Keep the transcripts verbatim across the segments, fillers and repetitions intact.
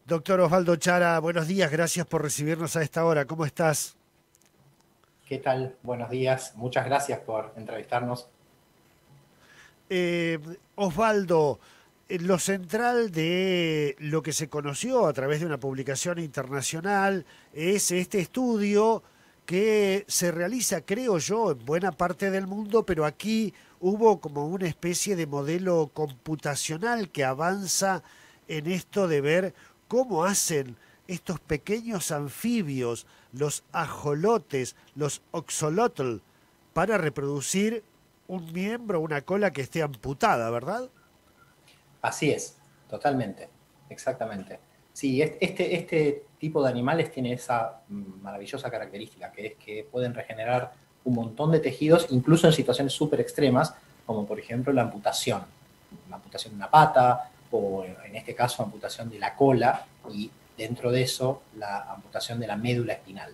Doctor Osvaldo Chara, buenos días, gracias por recibirnos a esta hora. ¿Cómo estás? ¿Qué tal? Buenos días. Muchas gracias por entrevistarnos. Eh, Osvaldo, eh, lo central de lo que se conoció a través de una publicación internacional es este estudio que se realiza, creo yo, en buena parte del mundo, pero aquí hubo como una especie de modelo computacional que avanza en esto de ver cómo hacen estos pequeños anfibios, los ajolotes, los oxolotl, para reproducir un miembro, una cola que esté amputada, ¿verdad? Así es, totalmente, exactamente. Sí, es- este, este tipo de animales tiene esa mm, maravillosa característica, que es que pueden regenerar un montón de tejidos, incluso en situaciones súper extremas, como por ejemplo la amputación. La amputación de una pata, o en este caso amputación de la cola, y dentro de eso la amputación de la médula espinal.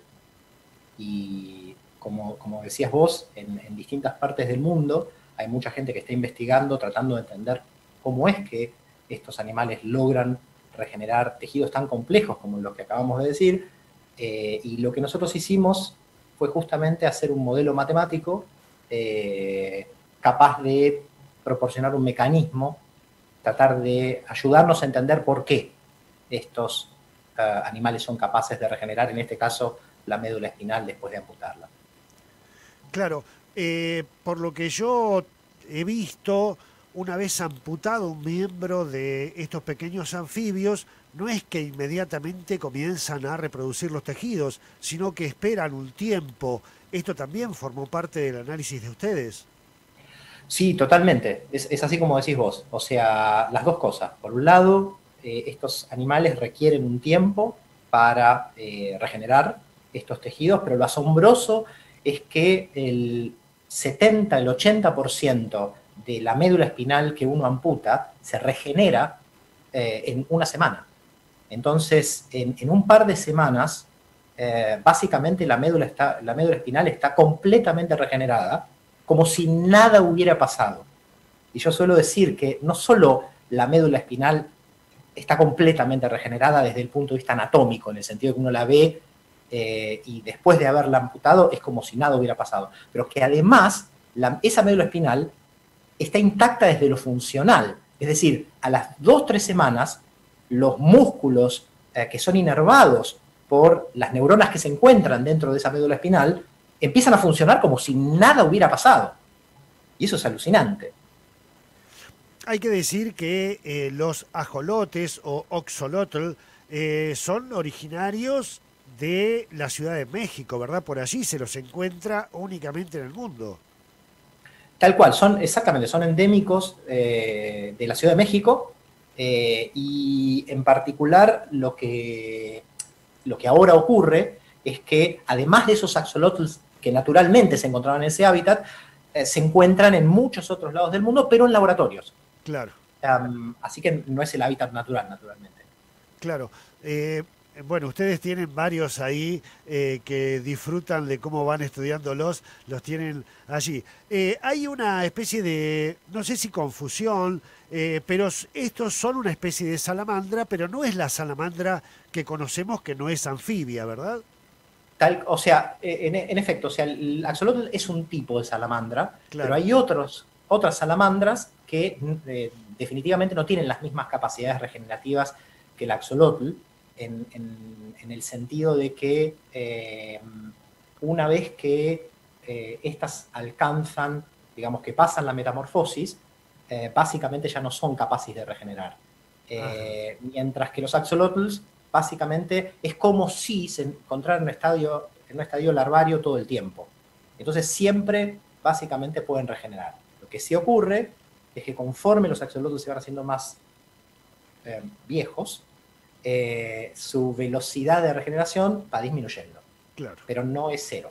Y como, como decías vos, en, en distintas partes del mundo hay mucha gente que está investigando, tratando de entender cómo es que estos animales logran regenerar tejidos tan complejos como los que acabamos de decir. Eh, y lo que nosotros hicimos fue justamente hacer un modelo matemático eh, capaz de proporcionar un mecanismo, tratar de ayudarnos a entender por qué estos uh, animales son capaces de regenerar, en este caso, la médula espinal después de amputarla. Claro, eh, por lo que yo he visto, una vez amputado un miembro de estos pequeños anfibios, no es que inmediatamente comienzan a reproducir los tejidos, sino que esperan un tiempo. Esto también formó parte del análisis de ustedes. Sí, totalmente. Es, es así como decís vos. O sea, las dos cosas. Por un lado, eh, estos animales requieren un tiempo para eh, regenerar estos tejidos, pero lo asombroso es que el setenta, el ochenta por ciento de la médula espinal que uno amputa se regenera eh, en una semana. Entonces, en, en un par de semanas, eh, básicamente la médula, está, la médula espinal está completamente regenerada, como si nada hubiera pasado. Y yo suelo decir que no solo la médula espinal está completamente regenerada desde el punto de vista anatómico, en el sentido de que uno la ve eh, y después de haberla amputado es como si nada hubiera pasado, pero que además la, esa médula espinal está intacta desde lo funcional. Es decir, a las dos, tres semanas, los músculos eh, que son inervados por las neuronas que se encuentran dentro de esa médula espinal empiezan a funcionar como si nada hubiera pasado. Y eso es alucinante. Hay que decir que eh, los ajolotes o oxolotl eh, son originarios de la Ciudad de México, ¿verdad? Por allí se los encuentra únicamente en el mundo. Tal cual, son exactamente, son endémicos eh, de la Ciudad de México eh, y en particular lo que, lo que ahora ocurre es que además de esos axolotls que naturalmente se encontraban en ese hábitat, eh, se encuentran en muchos otros lados del mundo, pero en laboratorios. Claro. Um, así que no es el hábitat natural, naturalmente. Claro. Eh, bueno, ustedes tienen varios ahí eh, que disfrutan de cómo van estudiándolos, los tienen allí. Eh, hay una especie de, no sé si confusión, eh, pero s- estos son una especie de salamandra, pero no es la salamandra que conocemos que no es anfibia, ¿verdad? Tal, o sea, eh, en, en efecto, o sea, el axolotl es un tipo de salamandra, pero Claro. hay otros, otras salamandras que eh, definitivamente no tienen las mismas capacidades regenerativas que el axolotl, en, en, en el sentido de que eh, una vez que eh, estas alcanzan, digamos que pasan la metamorfosis, eh, básicamente ya no son capaces de regenerar. Ajá. Eh, mientras que los axolotls básicamente es como si se encontrara en un estadio, en un estadio larvario todo el tiempo. Entonces siempre básicamente pueden regenerar. Lo que sí ocurre es que conforme los axolotls se van haciendo más eh, viejos, eh, su velocidad de regeneración va disminuyendo, Claro. pero no es cero.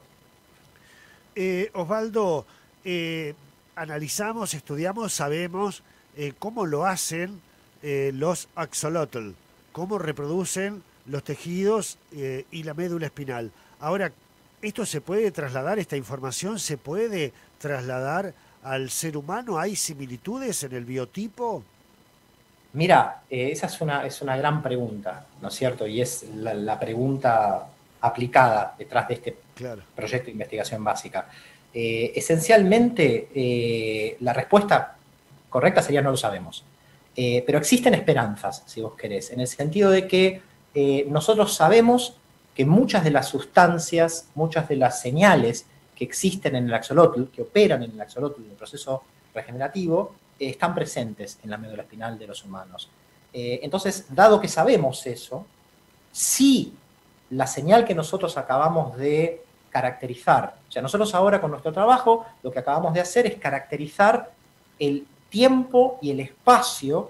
Eh, Osvaldo, eh, analizamos, estudiamos, sabemos eh, cómo lo hacen eh, los axolotl, cómo reproducen los tejidos eh, y la médula espinal. Ahora, ¿esto se puede trasladar, esta información se puede trasladar al ser humano? ¿Hay similitudes en el biotipo? Mira, eh, esa es una, es una gran pregunta, ¿no es cierto? Y es la, la pregunta aplicada detrás de este Claro. proyecto de investigación básica. Eh, esencialmente, eh, la respuesta correcta sería no lo sabemos. Eh, pero existen esperanzas, si vos querés, en el sentido de que eh, nosotros sabemos que muchas de las sustancias, muchas de las señales que existen en el axolotl, que operan en el axolotl en el proceso regenerativo, eh, están presentes en la médula espinal de los humanos. Eh, entonces, dado que sabemos eso, si la señal que nosotros acabamos de caracterizar, o sea, nosotros ahora con nuestro trabajo lo que acabamos de hacer es caracterizar el tiempo y el espacio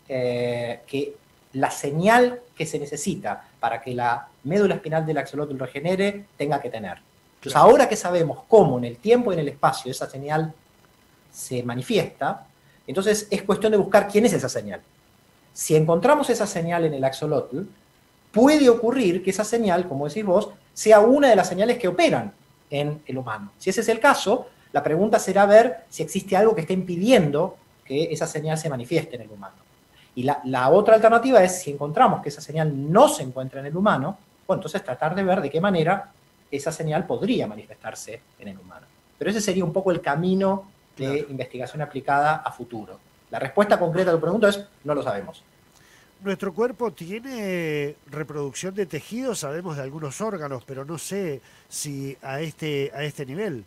eh, que la señal que se necesita para que la médula espinal del axolotl regenere tenga que tener. Entonces, Claro. ahora que sabemos cómo en el tiempo y en el espacio esa señal se manifiesta, entonces es cuestión de buscar quién es esa señal. Si encontramos esa señal en el axolotl, puede ocurrir que esa señal, como decís vos, sea una de las señales que operan en el humano. Si ese es el caso, la pregunta será ver si existe algo que esté impidiendo que esa señal se manifieste en el humano. Y la, la otra alternativa es, si encontramos que esa señal no se encuentra en el humano, bueno, entonces tratar de ver de qué manera esa señal podría manifestarse en el humano. Pero ese sería un poco el camino de Claro. investigación aplicada a futuro. La respuesta concreta a tu pregunta es, no lo sabemos. Nuestro cuerpo tiene reproducción de tejidos, sabemos de algunos órganos, pero no sé si a este, a este nivel.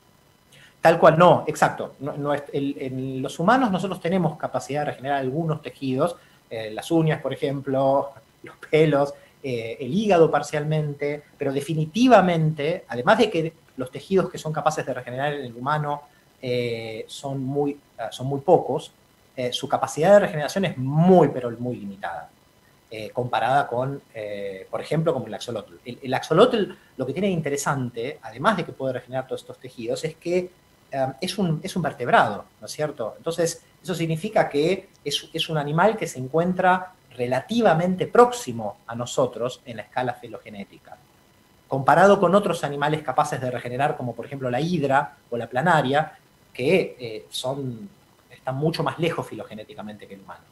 Tal cual, no, exacto. No, no es, el, en los humanos nosotros tenemos capacidad de regenerar algunos tejidos, eh, las uñas, por ejemplo, los pelos, eh, el hígado parcialmente, pero definitivamente, además de que los tejidos que son capaces de regenerar en el humano eh, son, muy, son muy pocos, eh, su capacidad de regeneración es muy, pero muy limitada. Eh, comparada con, eh, por ejemplo, como el axolotl. El, el axolotl lo que tiene de interesante, además de que puede regenerar todos estos tejidos, es que eh, es, un, es un vertebrado, ¿no es cierto? Entonces, eso significa que es, es un animal que se encuentra relativamente próximo a nosotros en la escala filogenética. Comparado con otros animales capaces de regenerar, como por ejemplo la hidra o la planaria, que eh, son, están mucho más lejos filogenéticamente que el humano.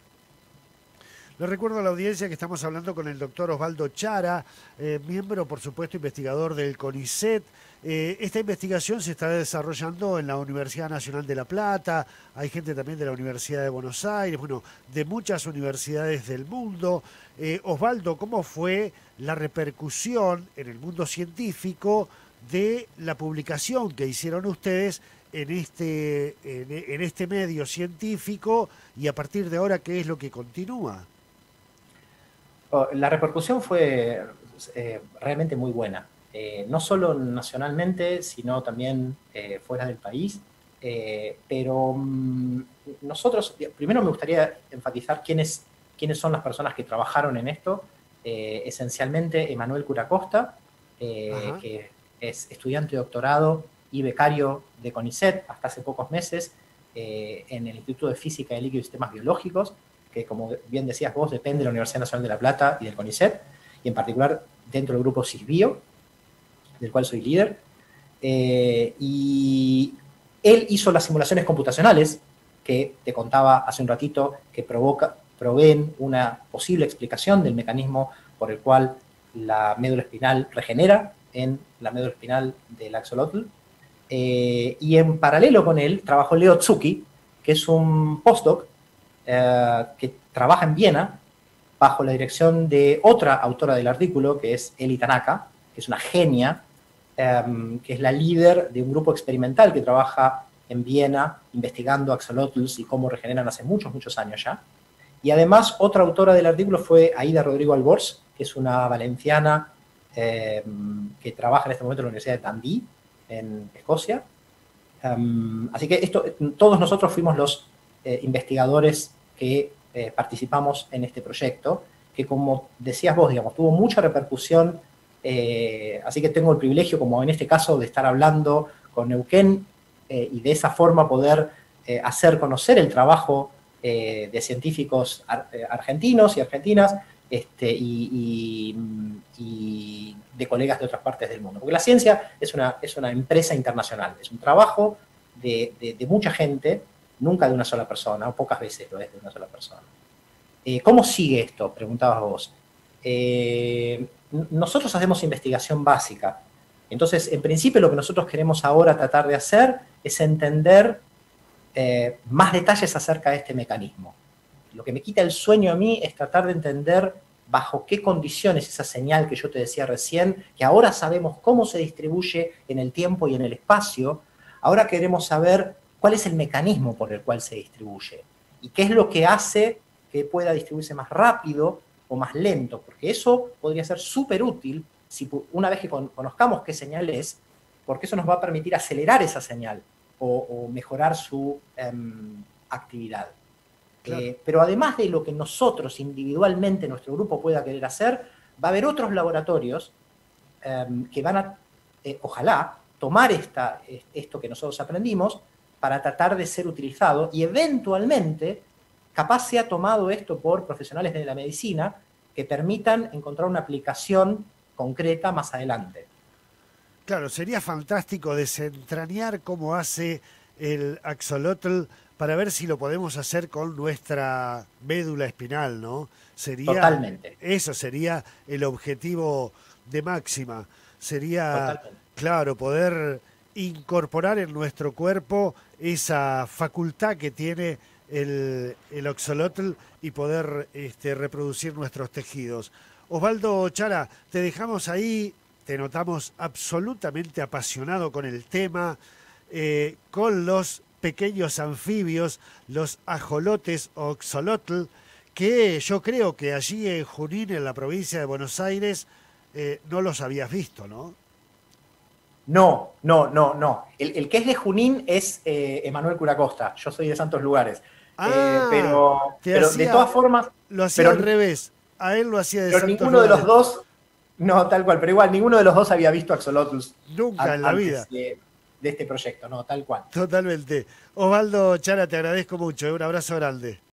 Le recuerdo a la audiencia que estamos hablando con el doctor Osvaldo Chara, eh, miembro, por supuesto, investigador del CONICET. Eh, esta investigación se está desarrollando en la Universidad Nacional de La Plata, hay gente también de la Universidad de Buenos Aires, bueno, de muchas universidades del mundo. Eh, Osvaldo, ¿cómo fue la repercusión en el mundo científico de la publicación que hicieron ustedes en este, en, en este medio científico y a partir de ahora qué es lo que continúa? La repercusión fue eh, realmente muy buena, eh, no solo nacionalmente, sino también eh, fuera del país. Eh, pero um, nosotros, primero me gustaría enfatizar quiénes, quiénes son las personas que trabajaron en esto. Eh, esencialmente, Emanuel Curacosta, eh, que es estudiante de doctorado y becario de CONICET hasta hace pocos meses eh, en el Instituto de Física de Líquidos y Sistemas Biológicos, que como bien decías vos, depende de la Universidad Nacional de La Plata y del CONICET, y en particular dentro del grupo CISBio, del cual soy líder. Eh, y él hizo las simulaciones computacionales que te contaba hace un ratito, que provoca, proveen una posible explicación del mecanismo por el cual la médula espinal regenera en la médula espinal del axolotl. Eh, y en paralelo con él trabajó Leo Tsuki, que es un postdoc eh, que trabaja en Viena bajo la dirección de otra autora del artículo, que es Eli Tanaka, que es una genia, eh, que es la líder de un grupo experimental que trabaja en Viena investigando axolotls y cómo regeneran hace muchos, muchos años ya. Y además, otra autora del artículo fue Aida Rodrigo Albors, que es una valenciana eh, que trabaja en este momento en la Universidad de Dundee, en Escocia. Um, así que esto, todos nosotros fuimos los eh, investigadores que eh, participamos en este proyecto, que como decías vos, digamos, tuvo mucha repercusión, eh, así que tengo el privilegio, como en este caso, de estar hablando con Neuquén eh, y de esa forma poder eh, hacer conocer el trabajo eh, de científicos ar eh, argentinos y argentinas este, y, y, y de colegas de otras partes del mundo. Porque la ciencia es una, es una empresa internacional, es un trabajo de, de, de mucha gente, nunca de una sola persona, o pocas veces lo es de una sola persona. Eh, ¿Cómo sigue esto? Preguntabas vos. Eh, nosotros hacemos investigación básica. Entonces, en principio, lo que nosotros queremos ahora tratar de hacer es entender eh, más detalles acerca de este mecanismo. Lo que me quita el sueño a mí es tratar de entender bajo qué condiciones esa señal que yo te decía recién, que ahora sabemos cómo se distribuye en el tiempo y en el espacio, ahora queremos saber cuál es el mecanismo por el cual se distribuye y qué es lo que hace que pueda distribuirse más rápido o más lento, porque eso podría ser súper útil si una vez que conozcamos qué señal es, porque eso nos va a permitir acelerar esa señal o, o mejorar su um, actividad. Claro. Eh, pero además de lo que nosotros individualmente, nuestro grupo pueda querer hacer, va a haber otros laboratorios eh, que van a, eh, ojalá, tomar esta, esto que nosotros aprendimos para tratar de ser utilizado y eventualmente capaz sea tomado esto por profesionales de la medicina que permitan encontrar una aplicación concreta más adelante. Claro, sería fantástico desentrañar cómo hace el axolotl para ver si lo podemos hacer con nuestra médula espinal, ¿no? Sería, Totalmente. Eso sería el objetivo de Máxima. Sería, Totalmente. claro, poder incorporar en nuestro cuerpo esa facultad que tiene el, el axolotl y poder este, reproducir nuestros tejidos. Osvaldo Chara, te dejamos ahí, te notamos absolutamente apasionado con el tema, eh, con los pequeños anfibios, los ajolotes o axolotl, que yo creo que allí en Junín, en la provincia de Buenos Aires, eh, no los habías visto, ¿no? No, no, no, no. El, el que es de Junín es eh, Emanuel Curacosta. Yo soy de Santos Lugares. Ah, eh, pero pero hacía, de todas formas... Lo hacía pero, al revés. A él lo hacía de pero Santos ninguno Lugares. de los dos... No, tal cual. Pero igual, ninguno de los dos había visto axolotls. Nunca en la vida. De, de este proyecto, no, tal cual. Totalmente. Osvaldo Chara, te agradezco mucho. Un abrazo grande.